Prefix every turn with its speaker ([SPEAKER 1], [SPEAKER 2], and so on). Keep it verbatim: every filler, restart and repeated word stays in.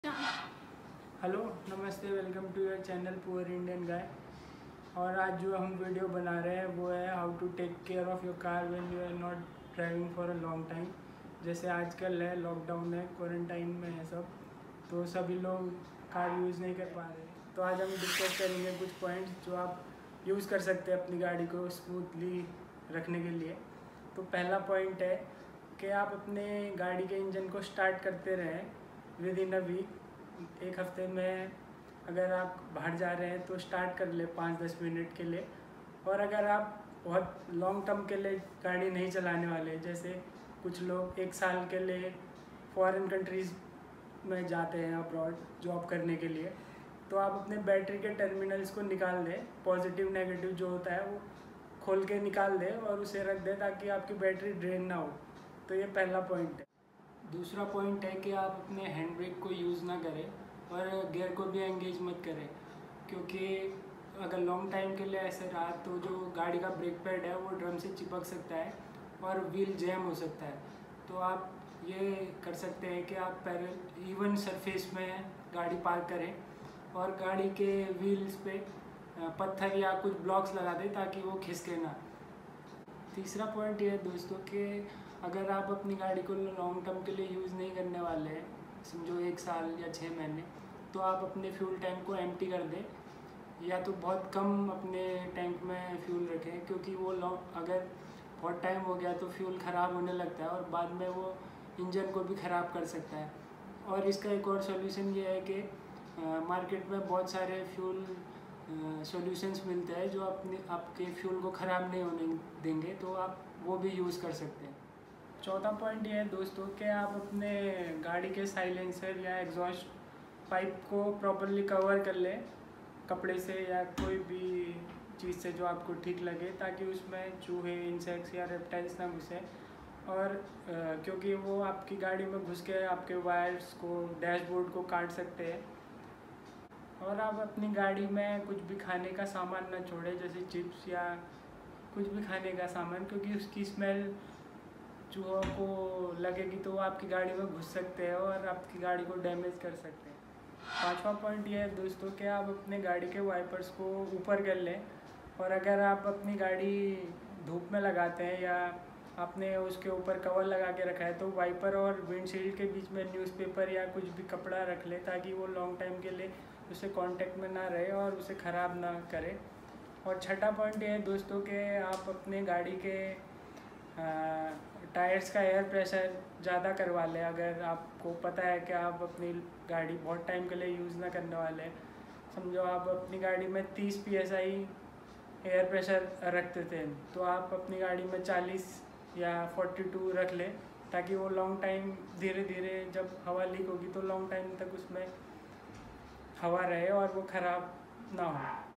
[SPEAKER 1] Hello नमस्ते, welcome to your channel poor Indian guy. और आज जो हम वीडियो बना रहे हैं वो है how to take care of your car when you are not driving for a long time. जैसे आजकल है, लॉकडाउन है, क्वारंटाइन में है सब, तो सभी लोग कार यूज़ नहीं कर पा रहे। तो आज हम डिस्कस करेंगे कुछ पॉइंट्स जो आप यूज़ कर सकते हैं अपनी गाड़ी को स्मूथली रखने के लिए। तो पहला पॉइंट है कि आप अपने गाड़ी के इंजन को स्टार्ट करते रहें विद इन अ वीक। एक हफ्ते में अगर आप बाहर जा रहे हैं तो स्टार्ट कर ले पाँच दस मिनट के लिए। और अगर आप बहुत लॉन्ग टर्म के लिए गाड़ी नहीं चलाने वाले, जैसे कुछ लोग एक साल के लिए फॉरेन कंट्रीज़ में जाते हैं अब्रॉड जॉब करने के लिए, तो आप अपने बैटरी के टर्मिनल्स को निकाल दें, पॉजिटिव नेगेटिव जो होता है वो खोल के निकाल दें और उसे रख दें ताकि आपकी बैटरी ड्रेन ना हो। तो ये पहला पॉइंट है। दूसरा पॉइंट है कि आप अपने हैंड ब्रेक को यूज़ ना करें और गियर को भी एंगेज मत करें, क्योंकि अगर लॉन्ग टाइम के लिए ऐसे रहा तो जो गाड़ी का ब्रेक पैड है वो ड्रम से चिपक सकता है और व्हील जैम हो सकता है। तो आप ये कर सकते हैं कि आप पैरेलल इवन सरफेस में गाड़ी पार्क करें और गाड़ी के व्हील्स पे पत्थर या कुछ ब्लॉक्स लगा दें ताकि वो खिसके ना। तीसरा पॉइंट ये है दोस्तों कि अगर आप अपनी गाड़ी को लॉन्ग टर्म के लिए यूज़ नहीं करने वाले हैं, समझो एक साल या छः महीने, तो आप अपने फ्यूल टैंक को एम्प्टी कर दें या तो बहुत कम अपने टैंक में फ्यूल रखें, क्योंकि वो लॉन्ग अगर बहुत टाइम हो गया तो फ्यूल ख़राब होने लगता है और बाद में वो इंजन को भी ख़राब कर सकता है। और इसका एक और सॉल्यूशन ये है कि मार्केट में बहुत सारे फ्यूल सॉल्यूशंस मिलते हैं जो अपने आपके फ्यूल को ख़राब नहीं होने देंगे, तो आप वो भी यूज़ कर सकते हैं। चौथा पॉइंट ये है दोस्तों कि आप अपने गाड़ी के साइलेंसर या एग्जॉस्ट पाइप को प्रॉपरली कवर कर लें कपड़े से या कोई भी चीज़ से जो आपको ठीक लगे, ताकि उसमें चूहे, इंसेक्ट्स या रेप्टाइल्स ना घुसे। और आ, क्योंकि वो आपकी गाड़ी में घुस के आपके वायर्स को, डैशबोर्ड को काट सकते हैं। और आप अपनी गाड़ी में कुछ भी खाने का सामान ना छोड़ें, जैसे चिप्स या कुछ भी खाने का सामान, क्योंकि उसकी स्मेल चूहों को लगेगी तो वो आपकी गाड़ी में घुस सकते हैं और आपकी गाड़ी को डैमेज कर सकते हैं। पांचवा पॉइंट ये है दोस्तों कि आप अपने गाड़ी के वाइपर्स को ऊपर कर लें। और अगर आप अपनी गाड़ी धूप में लगाते हैं या आपने उसके ऊपर कवर लगा के रखा है तो वाइपर और विंडशील्ड के बीच में न्यूज़पेपर या कुछ भी कपड़ा रख लें ताकि वो लॉन्ग टाइम के लिए उससे कांटेक्ट में ना रहे और उसे ख़राब ना करे। और छठा पॉइंट ये है दोस्तों कि आप अपने गाड़ी के टायर्स का एयर प्रेशर ज़्यादा करवा लें। अगर आपको पता है कि आप अपनी गाड़ी बहुत टाइम के लिए यूज़ ना करने वाले हैं, समझो आप अपनी गाड़ी में तीस P S I air pressure रखते थे, तो आप अपनी गाड़ी में चालीस या बयालीस रख लें ताकि वो लॉन्ग टाइम, धीरे धीरे जब हवा लीक होगी तो लॉन्ग टाइम तक उसमें हवा रहे और वो ख़राब ना हो।